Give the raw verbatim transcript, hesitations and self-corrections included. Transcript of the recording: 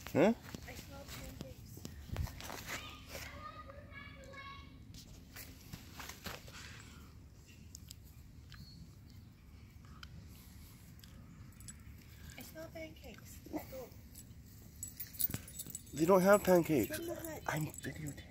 Huh? I smell pancakes. I smell pancakes. Go. They don't have pancakes. From the hut. I'm videotaping.